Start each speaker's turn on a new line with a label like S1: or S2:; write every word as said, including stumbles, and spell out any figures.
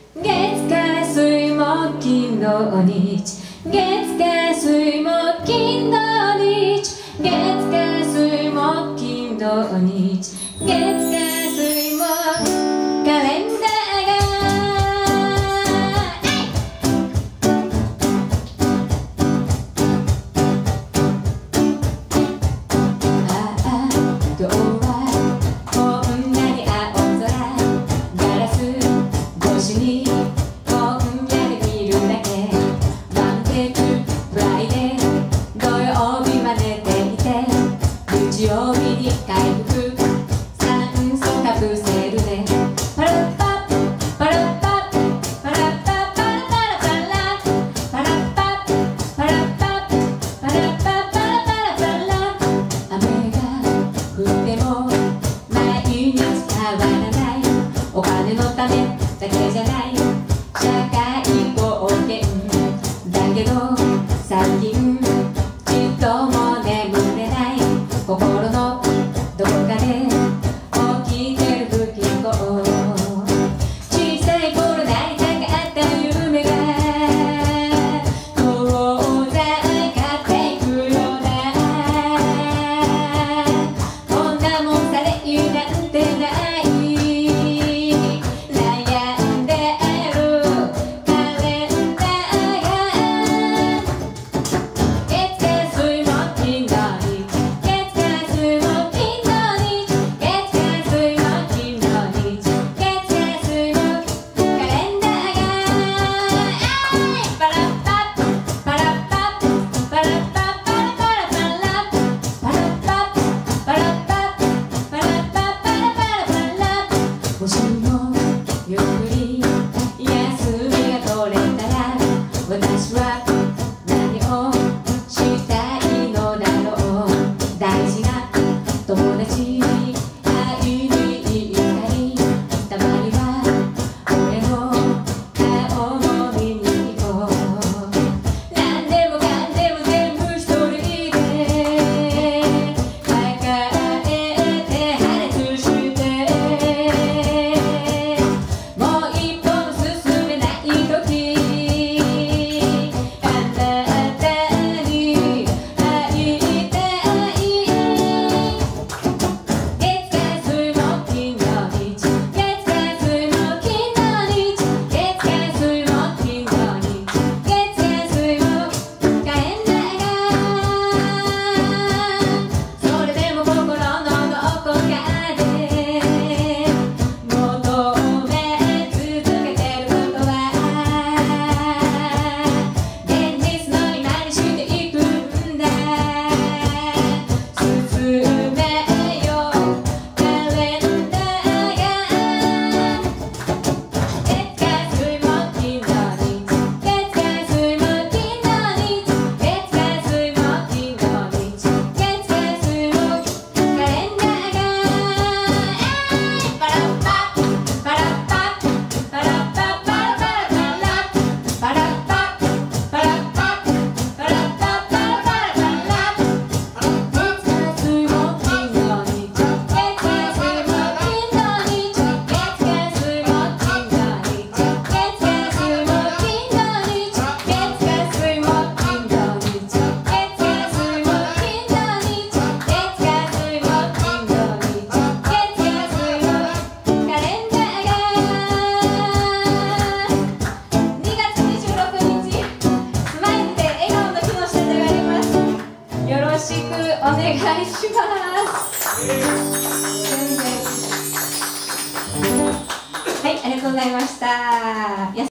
S1: 月火水木金土日、月火水木金土日、月火水木金土日、月火水木カレンダー日曜日に回復酸素カプセルでパラッパッパラッパッパラッパッパラパラパラパラッパッパラッパッパラッパッパラパラパラ雨が降っても毎日変わらないお金のためだけじゃない社会貢献だけど最近ちっとも眠れない心のどこかで起きてる不均衡小さい頃なりたかった夢が遠ざかっていくようなこんなもんされいいなんてない悩んでるカレンダーが月火水木金土日もしもゆっくり休みが取れたら私は何をしたいのだろう大事な友達に会いに行ったりたまには俺の顔も見に行こう何でもかんでも全部一人で抱えて破裂してお願いします。はい、ありがとうございました。